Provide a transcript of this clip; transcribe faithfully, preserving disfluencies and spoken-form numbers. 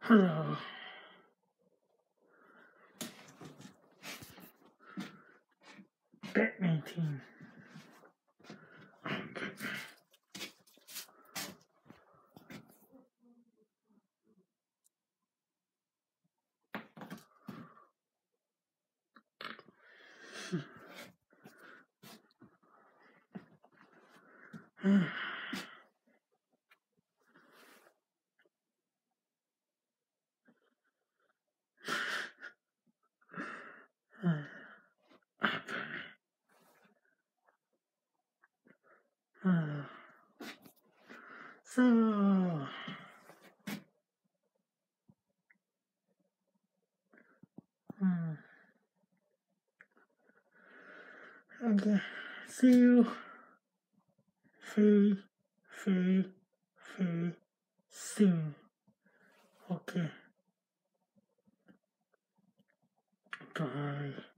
Hello. Batman team. So, okay, see you, see, see, see, soon. Okay, bye.